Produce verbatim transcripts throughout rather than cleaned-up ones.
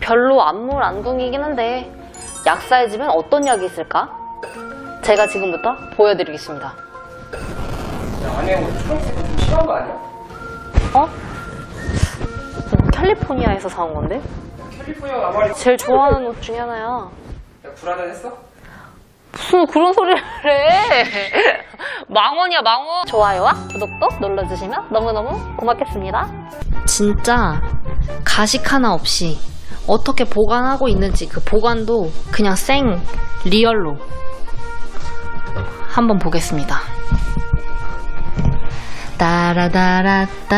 별로 안물안궁이긴 한데 약사의 집엔 어떤 약이 있을까? 제가 지금부터 보여드리겠습니다. 야, 안에 옷 초록색은 좀 심한 거 아니야? 어? 캘리포니아에서 사온 건데? 캘리포니아 나발이 제일 좋아하는 옷 중에 하나야. 야, 불안해 했어? 무슨 그런 소리를 해. 망원이야 망원. 좋아요와 구독도 눌러주시면 너무너무 고맙겠습니다. 진짜 가식 하나 없이 어떻게 보관하고 있는지 그 보관도 그냥 생 리얼로 한번 보겠습니다. 따라다라따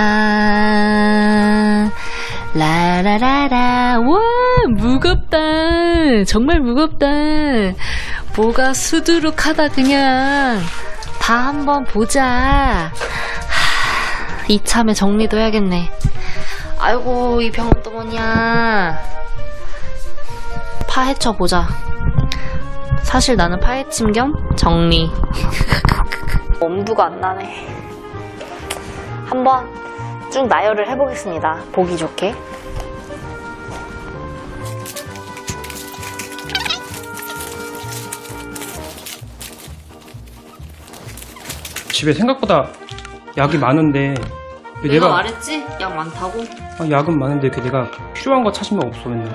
라라라라. 와 무겁다. 정말 무겁다. 뭐가 수두룩하다. 그냥 다 한번 보자. 하, 이참에 정리도 해야겠네. 아이고 이 병은 또 뭐냐. 파헤쳐보자. 사실 나는 파헤침 겸 정리. 엄두가 안 나네. 한번 쭉 나열을 해보겠습니다. 보기 좋게. 집에 생각보다 약이 많은데 왜 내가, 내가 말했지? 약 많다고? 아, 약은 많은데 그 내가 필요한 거 찾으면 없어 맨날.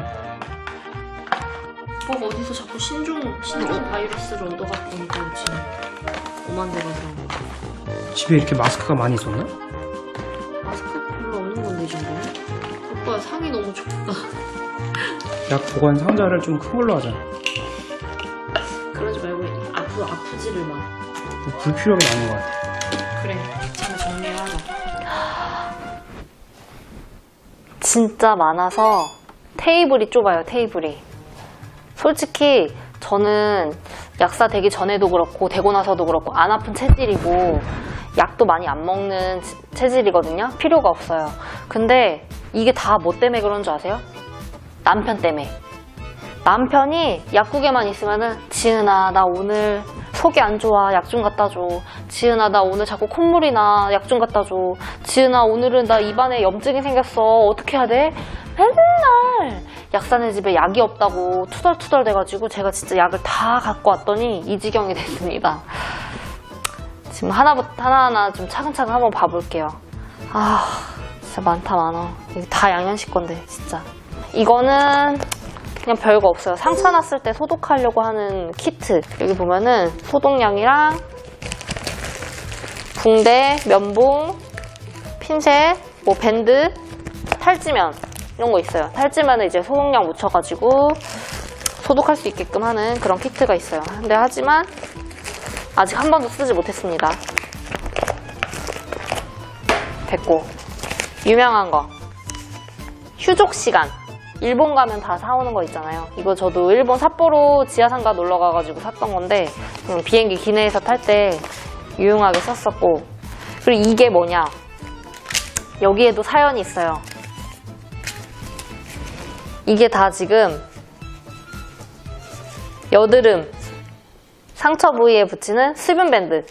뭐 어디서 자꾸 신종 신종 바이러스를 얻어갖고 오니까 그렇지. 오만 대가 그런 거. 집에 이렇게 마스크가 많이 있었나? 마스크 별로 없는 건데 이 정도는? 오빠 상이 너무 좁다. 약 보관 상자를 좀 큰 걸로 하자. 그러지 말고 아프, 아프지를 마. 불필요하게 많은 것 같아. 그래, 잘 정리를 하자. 진짜 많아서 테이블이 좁아요, 테이블이. 솔직히 저는 약사 되기 전에도 그렇고 되고 나서도 그렇고 안 아픈 체질이고 약도 많이 안 먹는 체질이거든요. 필요가 없어요. 근데 이게 다 뭐 때문에 그런 줄 아세요? 남편 때문에. 남편이 약국에만 있으면은 지은아 나 오늘 속이 안 좋아 약 좀 갖다 줘. 지은아 나 오늘 자꾸 콧물이 나 약 좀 갖다 줘. 지은아 오늘은 나 입안에 염증이 생겼어 어떻게 해야 돼? 맨날 약사네 집에 약이 없다고 투덜투덜 돼가지고 제가 진짜 약을 다 갖고 왔더니 이 지경이 됐습니다. 지금 하나부터 하나하나 좀 차근차근 한번 봐볼게요. 아 진짜 많다 많아. 이거 다 양현식 건데 진짜. 이거는 그냥 별거 없어요. 상처 났을 때 소독하려고 하는 키트. 여기 보면은 소독약이랑 붕대, 면봉, 핀셋, 뭐 밴드, 탈지면 이런 거 있어요. 탈지면은 이제 소독약 묻혀가지고 소독할 수 있게끔 하는 그런 키트가 있어요. 근데 하지만 아직 한 번도 쓰지 못했습니다. 됐고 유명한 거 휴족 시간. 일본 가면 다 사오는 거 있잖아요. 이거 저도 일본 삿포로 지하상가 놀러 가가지고 샀던 건데 음, 비행기 기내에서 탈 때 유용하게 썼었고. 그리고 이게 뭐냐, 여기에도 사연이 있어요. 이게 다 지금 여드름 상처 부위에 붙이는 수분 밴드.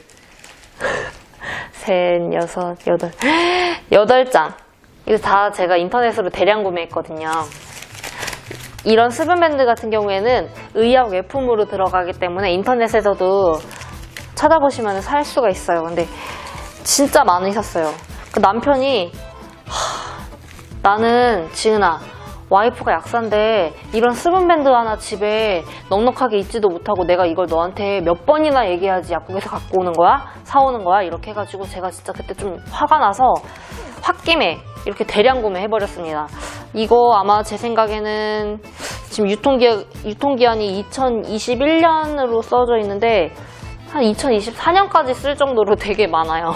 셋, 여섯, 여덟 여덟 장. 이거 다 제가 인터넷으로 대량 구매했거든요. 이런 수분밴드 같은 경우에는 의약 외품으로 들어가기 때문에 인터넷에서도 찾아보시면 살 수가 있어요. 근데 진짜 많이 샀어요. 그 남편이 하, 나는 지은아 와이프가 약사인데 이런 수분밴드 하나 집에 넉넉하게 있지도 못하고 내가 이걸 너한테 몇 번이나 얘기해야지 약국에서 갖고 오는 거야? 사오는 거야? 이렇게 해가지고 제가 진짜 그때 좀 화가 나서 홧김에 이렇게 대량 구매해버렸습니다. 이거 아마 제 생각에는 지금 유통기한, 유통기한이 이천이십일 년으로 써져 있는데 한 이천이십사 년까지 쓸 정도로 되게 많아요.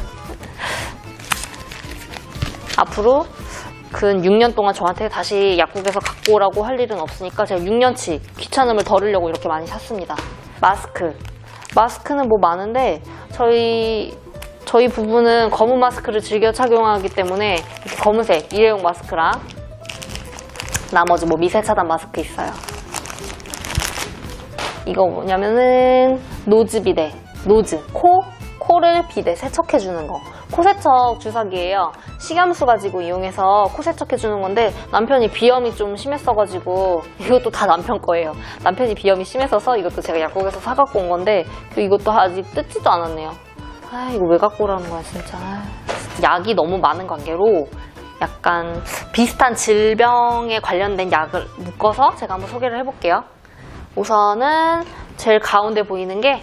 앞으로 근 육 년 동안 저한테 다시 약국에서 갖고 오라고 할 일은 없으니까 제가 육 년치 귀찮음을 덜으려고 이렇게 많이 샀습니다. 마스크. 마스크는 뭐 많은데 저희 저희 부부는 검은 마스크를 즐겨 착용하기 때문에 이렇게 검은색 일회용 마스크랑 나머지 뭐 미세 차단 마스크 있어요. 이거 뭐냐면은 노즈 비데. 노즈. 코, 코를 비데 세척해주는 거. 코 세척 주사기예요. 식염수 가지고 이용해서 코 세척해주는 건데 남편이 비염이 좀 심했어가지고 이것도 다 남편 거예요. 남편이 비염이 심했어서 이것도 제가 약국에서 사갖고 온 건데 이것도 아직 뜯지도 않았네요. 아 이거 왜 갖고 오라는 거야 진짜. 약이 너무 많은 관계로 약간 비슷한 질병에 관련된 약을 묶어서 제가 한번 소개를 해볼게요. 우선은 제일 가운데 보이는 게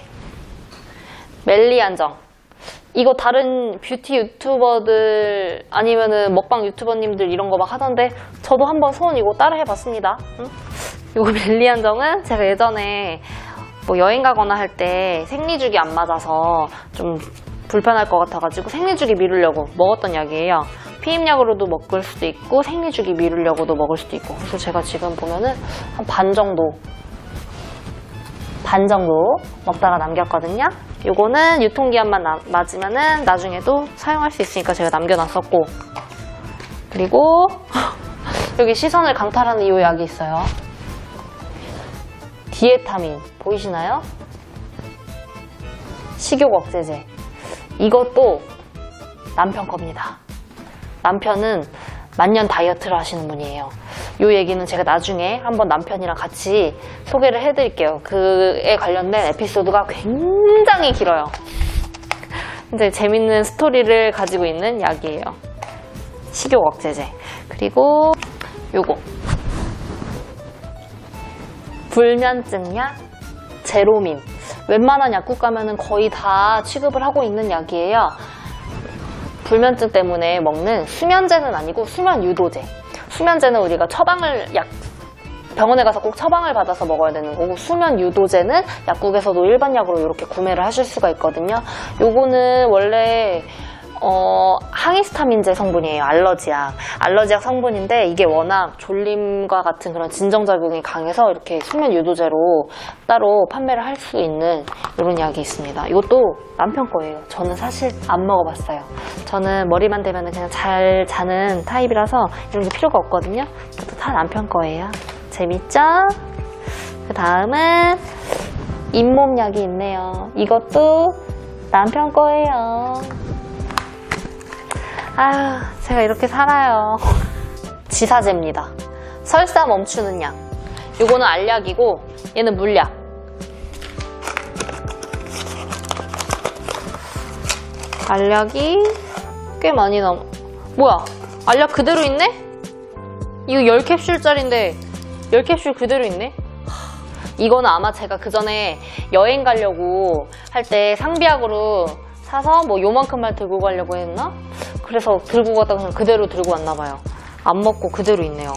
멜리안정. 이거 다른 뷰티 유튜버들 아니면은 먹방 유튜버님들 이런 거 막 하던데 저도 한번 손 이거 따라 해봤습니다. 응? 이거 멜리안정은 제가 예전에 뭐 여행 가거나 할 때 생리주기 안 맞아서 좀 불편할 것 같아가지고 생리주기 미루려고 먹었던 약이에요. 피임약으로도 먹을 수도 있고 생리주기 미루려고도 먹을 수도 있고. 그래서 제가 지금 보면은 한 반 정도 반 정도 먹다가 남겼거든요. 요거는 유통기한만 나, 맞으면은 나중에도 사용할 수 있으니까 제가 남겨놨었고, 그리고 여기 시선을 강탈하는 이 약이 있어요. 디에타민 보이시나요? 식욕 억제제. 이것도 남편 겁니다. 남편은 만년 다이어트를 하시는 분이에요. 이 얘기는 제가 나중에 한번 남편이랑 같이 소개를 해드릴게요. 그에 관련된 에피소드가 굉장히 길어요. 이제 재밌는 스토리를 가지고 있는 약이에요. 식욕 억제제. 그리고 요거 불면증 약 제로밈. 웬만한 약국 가면은 거의 다 취급을 하고 있는 약이에요. 불면증 때문에 먹는 수면제는 아니고 수면 유도제. 수면제는 우리가 처방을 약 병원에 가서 꼭 처방을 받아서 먹어야 되는 거고, 수면 유도제는 약국에서도 일반 약으로 이렇게 구매를 하실 수가 있거든요. 요거는 원래 어, 항히스타민제 성분이에요. 알러지약. 알러지약 성분인데 이게 워낙 졸림과 같은 그런 진정작용이 강해서 이렇게 수면 유도제로 따로 판매를 할 수 있는 이런 약이 있습니다. 이것도 남편 거예요. 저는 사실 안 먹어봤어요. 저는 머리만 대면 그냥 잘 자는 타입이라서 이런 게 필요가 없거든요. 이것도 다 남편 거예요. 재밌죠? 그 다음은 잇몸약이 있네요. 이것도 남편 거예요. 아유, 제가 이렇게 살아요. 지사제입니다. 설사 멈추는 약. 요거는 알약이고 얘는 물약. 알약이 꽤 많이 남... 뭐야? 알약 그대로 있네? 이거 열 캡슐짜리인데 열 캡슐 그대로 있네? 이거는 아마 제가 그 전에 여행 가려고 할 때 상비약으로 사서 뭐 요만큼만 들고 가려고 했나? 그래서 들고 갔다가 그냥 그대로 들고 왔나봐요. 안 먹고 그대로 있네요.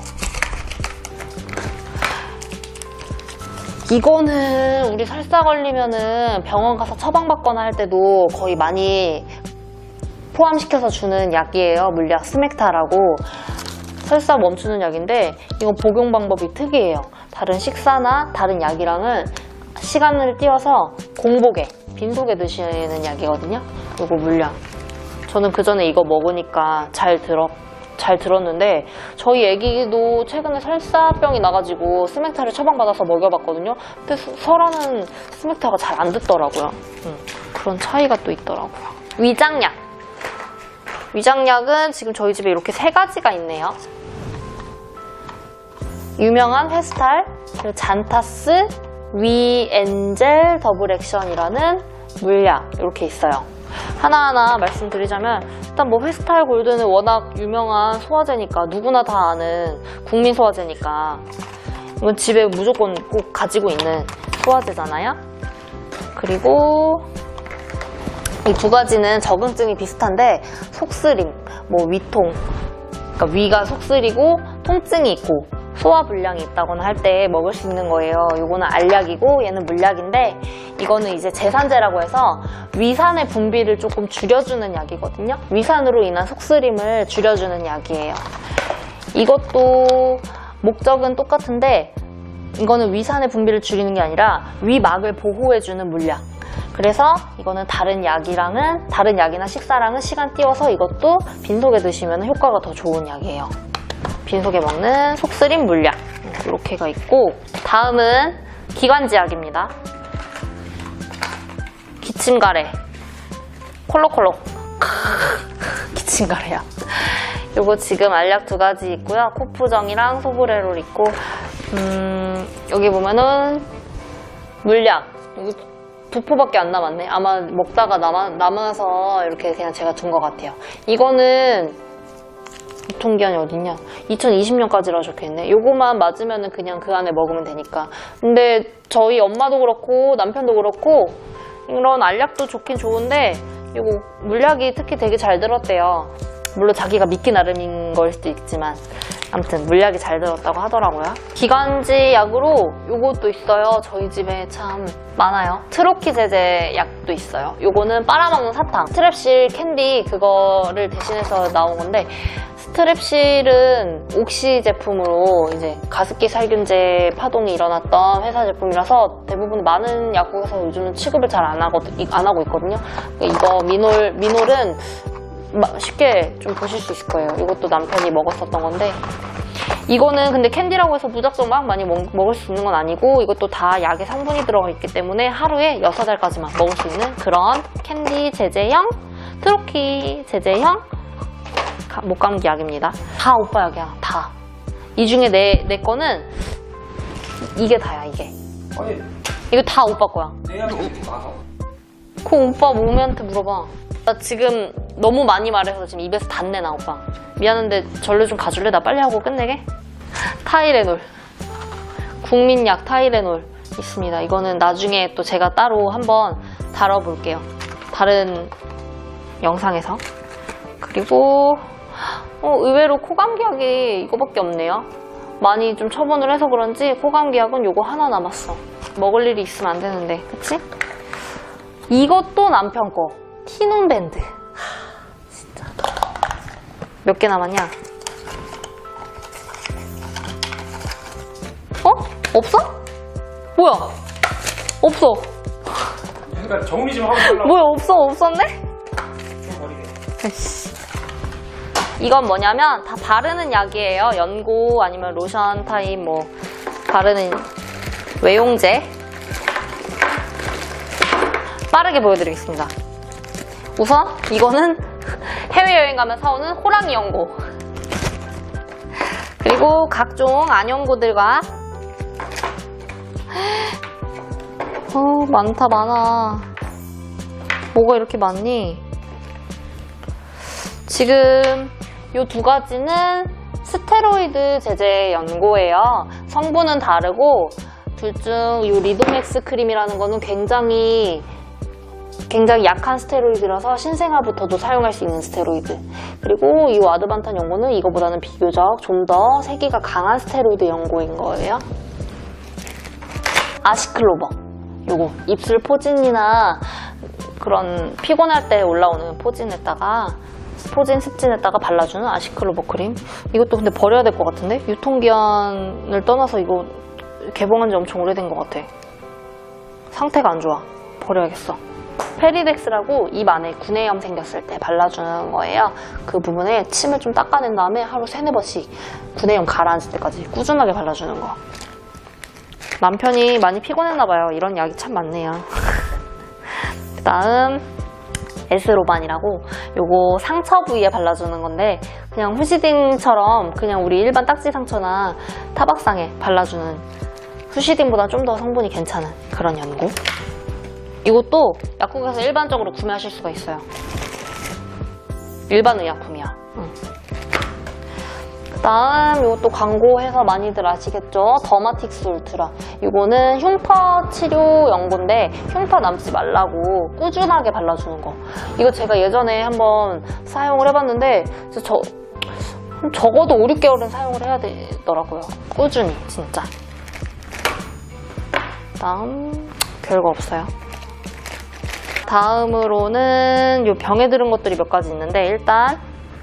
이거는 우리 설사 걸리면은 병원 가서 처방받거나 할 때도 거의 많이 포함시켜서 주는 약이에요. 물약 스맥타라고. 설사 멈추는 약인데 이건 복용 방법이 특이해요. 다른 식사나 다른 약이랑은 시간을 띄워서 공복에 빈속에 드시는 약이거든요. 이거 물약. 저는 그 전에 이거 먹으니까 잘 들어, 잘 들었는데 저희 애기도 최근에 설사병이 나가지고 스맥타를 처방받아서 먹여봤거든요. 근데 설아는 스맥타가 잘 안 듣더라고요. 음, 그런 차이가 또 있더라고요. 위장약. 위장약은 지금 저희 집에 이렇게 세 가지가 있네요. 유명한 회스탈, 그리고 잔타스, 위엔젤 더블 액션이라는 물약 이렇게 있어요. 하나하나 말씀드리자면 일단 뭐 회스탈 골드는 워낙 유명한 소화제니까 누구나 다 아는 국민 소화제니까 이건 집에 무조건 꼭 가지고 있는 소화제잖아요. 그리고 이 두 가지는 적응증이 비슷한데 속쓰림, 뭐 위통, 그러니까 위가 속쓰리고 통증이 있고 소화불량이 있다거나 할 때 먹을 수 있는 거예요. 이거는 알약이고 얘는 물약인데 이거는 이제 제산제라고 해서 위산의 분비를 조금 줄여주는 약이거든요. 위산으로 인한 속쓰림을 줄여주는 약이에요. 이것도 목적은 똑같은데 이거는 위산의 분비를 줄이는 게 아니라 위막을 보호해주는 물약. 그래서 이거는 다른 약이랑은 다른 약이나 식사랑은 시간 띄워서 이것도 빈속에 드시면 효과가 더 좋은 약이에요. 빈속에 먹는 속쓰림 물약 이렇게가 있고, 다음은 기관지약입니다. 기침가래 콜록콜록 미친 거래요. 요거 지금 알약 두 가지 있고요. 코프정이랑 소브레롤 있고, 음, 여기 보면은 물약. 여기 부포밖에 안 남았네. 아마 먹다가 남아, 남아서 이렇게 그냥 제가 둔 것 같아요. 이거는 유통기한이 어딨냐? 이천이십 년까지라 적혀있네. 요거만 맞으면은 그냥 그 안에 먹으면 되니까. 근데 저희 엄마도 그렇고 남편도 그렇고 이런 알약도 좋긴 좋은데 요거 물약이 특히 되게 잘 들었대요. 물론 자기가 믿기 나름인 걸 수도 있지만 아무튼 물약이 잘 들었다고 하더라고요. 기관지 약으로 요것도 있어요. 저희 집에 참 많아요. 트로키 제제 약도 있어요. 요거는 빨아먹는 사탕, 스트랩실 캔디 그거를 대신해서 나온 건데, 스트랩실은 옥시 제품으로 이제 가습기 살균제 파동이 일어났던 회사 제품이라서 대부분 많은 약국에서 요즘은 취급을 잘 안 하고, 안 하고 있거든요. 이거 미놀, 미놀은 쉽게 좀 보실 수 있을 거예요. 이것도 남편이 먹었었던 건데, 이거는 근데 캔디라고 해서 무작정 막 많이 먹, 먹을 수 있는 건 아니고 이것도 다 약의 성분이 들어가 있기 때문에 하루에 여섯 알까지만 먹을 수 있는 그런 캔디 제제형, 트로키 제제형 가, 목감기 약입니다. 다 오빠 약이야. 다. 이 중에 내, 내 거는 이게 다야. 이게. 아니, 이거 다 오빠 거야. 내 약이 이렇게 많아? 그 오빠 몸매한테 물어봐. 나 지금 너무 많이 말해서 지금 입에서 단내 나. 오빠 미안한데 전류 좀 가줄래? 나 빨리 하고 끝내게. 타이레놀, 국민약 타이레놀 있습니다. 이거는 나중에 또 제가 따로 한번 다뤄볼게요, 다른 영상에서. 그리고 어, 의외로 코감기약이 이거밖에 없네요. 많이 좀 처분을 해서 그런지 코감기약은 요거 하나 남았어. 먹을 일이 있으면 안 되는데, 그치? 이것도 남편 거, 티눈밴드. 진짜 몇 개 남았냐? 어? 없어? 뭐야? 없어. 그러니까 정리 좀 하고 달라고. 뭐야? 없어. 없었네? 좀 버리게. 에이씨. 이건 뭐냐면 다 바르는 약이에요. 연고 아니면 로션 타입 뭐 바르는 외용제. 빠르게 보여드리겠습니다. 우선 이거는 해외여행 가면 사오는 호랑이 연고, 그리고 각종 안연고들과 어, 많다 많아. 뭐가 이렇게 많니? 지금 이 두 가지는 스테로이드 제제 연고예요. 성분은 다르고 둘 중 이 리도맥스 크림이라는 거는 굉장히 굉장히 약한 스테로이드라서 신생아부터도 사용할 수 있는 스테로이드. 그리고 이 와드반탄 연고는 이거보다는 비교적 좀 더 세기가 강한 스테로이드 연고인 거예요. 아시클로버, 요거 입술 포진이나 그런 피곤할 때 올라오는 포진에다가 포진 습진에다가 발라주는 아시클로버 크림. 이것도 근데 버려야 될 것 같은데? 유통기한을 떠나서 이거 개봉한 지 엄청 오래된 것 같아. 상태가 안 좋아. 버려야겠어. 페리덱스라고 입 안에 구내염 생겼을 때 발라주는 거예요. 그 부분에 침을 좀 닦아낸 다음에 하루 세네 번씩 구내염 가라앉을 때까지 꾸준하게 발라주는 거. 남편이 많이 피곤했나봐요. 이런 약이 참 많네요. 그 다음 에스로반이라고, 요거 상처 부위에 발라주는 건데 그냥 후시딩처럼 그냥 우리 일반 딱지 상처나 타박상에 발라주는, 후시딩보다 좀 더 성분이 괜찮은 그런 연고. 이것도 약국에서 일반적으로 구매하실 수가 있어요. 일반 의약품이야. 응. 그 다음 이것도 광고해서 많이들 아시겠죠? 더마틱스 울트라. 이거는 흉터 치료 연고인데 흉터 남지 말라고 꾸준하게 발라주는 거. 이거 제가 예전에 한번 사용을 해봤는데 저, 적어도 오, 육 개월은 사용을 해야 되더라고요. 꾸준히 진짜. 그 다음 별거 없어요. 다음으로는 이 병에 들은 것들이 몇 가지 있는데, 일단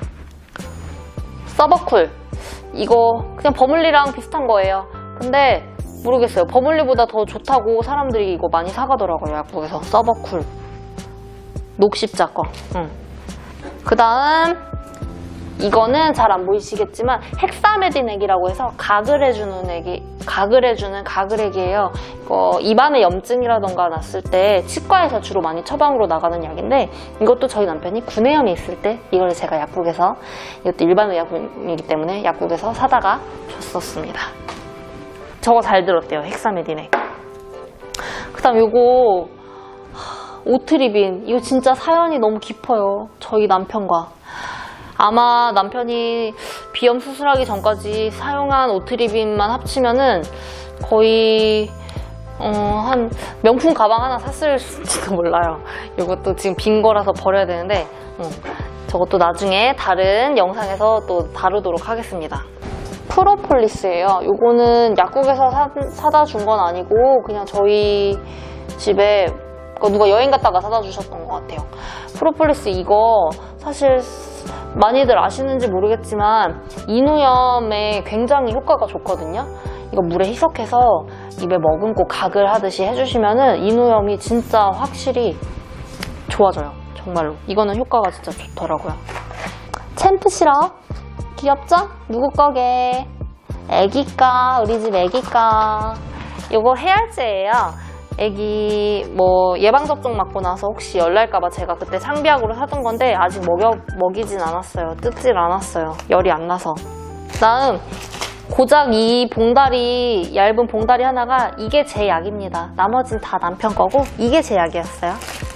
서버쿨. 이거 그냥 버물리랑 비슷한 거예요. 근데 모르겠어요. 버물리보다 더 좋다고 사람들이 이거 많이 사가더라고요. 약국에서. 서버쿨. 녹십자 거. 응. 그 다음 이거는 잘 안 보이시겠지만 헥사메딘액이라고 해서 가글 해주는 액이, 가글 해주는 가글액이에요. 이거 입안에 염증이라던가 났을 때 치과에서 주로 많이 처방으로 나가는 약인데, 이것도 저희 남편이 구내염이 있을 때 이걸 제가 약국에서, 이것도 일반 의약품이기 때문에 약국에서 사다가 줬었습니다. 저거 잘 들었대요, 헥사메딘액. 그 다음 요거 오트리빈, 이거 진짜 사연이 너무 깊어요. 저희 남편과. 아마 남편이 비염 수술하기 전까지 사용한 오트리빈만 합치면은 거의 어, 한 명품 가방 하나 샀을지도 몰라요. 이것도 지금 빈 거라서 버려야 되는데 어, 저것도 나중에 다른 영상에서 또 다루도록 하겠습니다. 프로폴리스예요. 이거는 약국에서 사, 사다 준 건 아니고 그냥 저희 집에 누가 여행 갔다가 사다 주셨던 것 같아요. 프로폴리스 이거 사실 많이들 아시는지 모르겠지만 인후염에 굉장히 효과가 좋거든요. 이거 물에 희석해서 입에 머금고 가글 하듯이 해주시면은 인후염이 진짜 확실히 좋아져요. 정말로. 이거는 효과가 진짜 좋더라고요. 챔프 시럽 귀엽죠? 누구 거게? 애기까, 우리 집 애기까. 이거 해열제예요. 애기 뭐 예방접종 맞고 나서 혹시 열 날까봐 제가 그때 상비약으로 사둔 건데 아직 먹여, 먹이진 않았어요. 뜯질 않았어요. 열이 안 나서. 다음 고작 이 봉다리, 얇은 봉다리 하나가 이게 제 약입니다. 나머진 다 남편 거고 이게 제 약이었어요.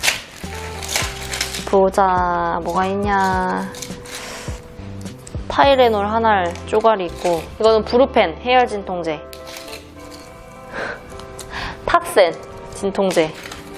보자, 뭐가 있냐. 타이레놀 한 알 쪼가리 있고, 이거는 브루펜 해열 진통제, 탁센 진통제,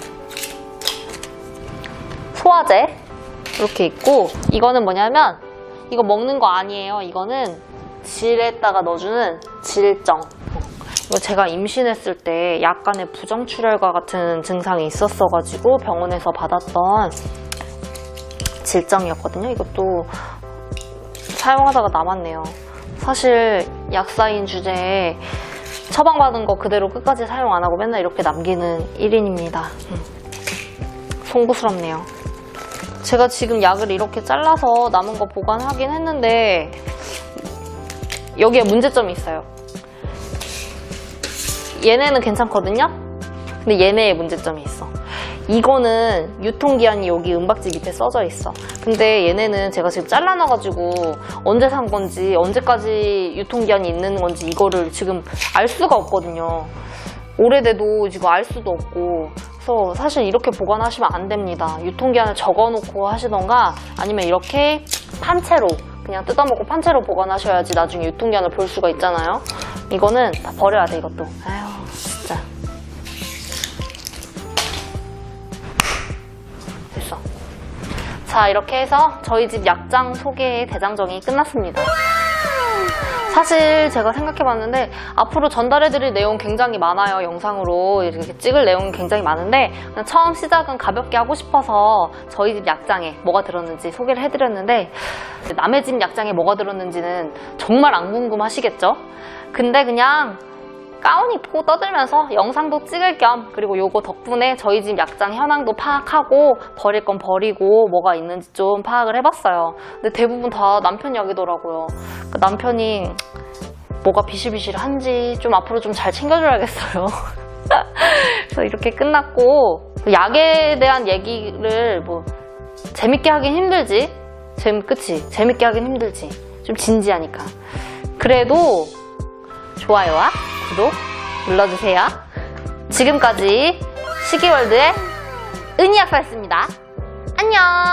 소화제 이렇게 있고, 이거는 뭐냐면 이거 먹는 거 아니에요. 이거는 질에다가 넣어주는 질정. 이거 제가 임신했을 때 약간의 부정출혈과 같은 증상이 있었어가지고 병원에서 받았던 질정이었거든요. 이것도 사용하다가 남았네요. 사실 약사인 주제에 처방받은 거 그대로 끝까지 사용 안 하고 맨날 이렇게 남기는 일 인입니다. 음. 송구스럽네요. 제가 지금 약을 이렇게 잘라서 남은 거 보관하긴 했는데 여기에 문제점이 있어요. 얘네는 괜찮거든요? 근데 얘네에 문제점이 있어. 이거는 유통기한이 여기 은박지 밑에 써져 있어. 근데 얘네는 제가 지금 잘라놔가지고 언제 산 건지 언제까지 유통기한이 있는 건지 이거를 지금 알 수가 없거든요. 오래돼도 지금 알 수도 없고. 그래서 사실 이렇게 보관하시면 안 됩니다. 유통기한을 적어놓고 하시던가 아니면 이렇게 판채로 그냥 뜯어먹고 판채로 보관하셔야지 나중에 유통기한을 볼 수가 있잖아요. 이거는 다 버려야 돼. 이것도 아휴 진짜. 됐어. 자, 이렇게 해서 저희 집 약장 소개 대장정이 끝났습니다. 사실 제가 생각해봤는데 앞으로 전달해드릴 내용 굉장히 많아요. 영상으로 이렇게 찍을 내용이 굉장히 많은데 그냥 처음 시작은 가볍게 하고 싶어서 저희 집 약장에 뭐가 들었는지 소개를 해드렸는데 남의 집 약장에 뭐가 들었는지는 정말 안 궁금하시겠죠? 근데 그냥 가운 입고 떠들면서 영상도 찍을 겸 그리고 요거 덕분에 저희 집 약장 현황도 파악하고 버릴 건 버리고 뭐가 있는지 좀 파악을 해봤어요. 근데 대부분 다 남편 약이더라고요. 그 남편이 뭐가 비실비실한지 좀 앞으로 좀 잘 챙겨줘야겠어요. 그래서 이렇게 끝났고 약에 대한 얘기를 뭐 재밌게 하긴 힘들지. 재미, 그치? 재밌게 하긴 힘들지. 좀 진지하니까. 그래도 좋아요와 구독 눌러주세요. 지금까지 시기월드의 은희약사였습니다. 안녕.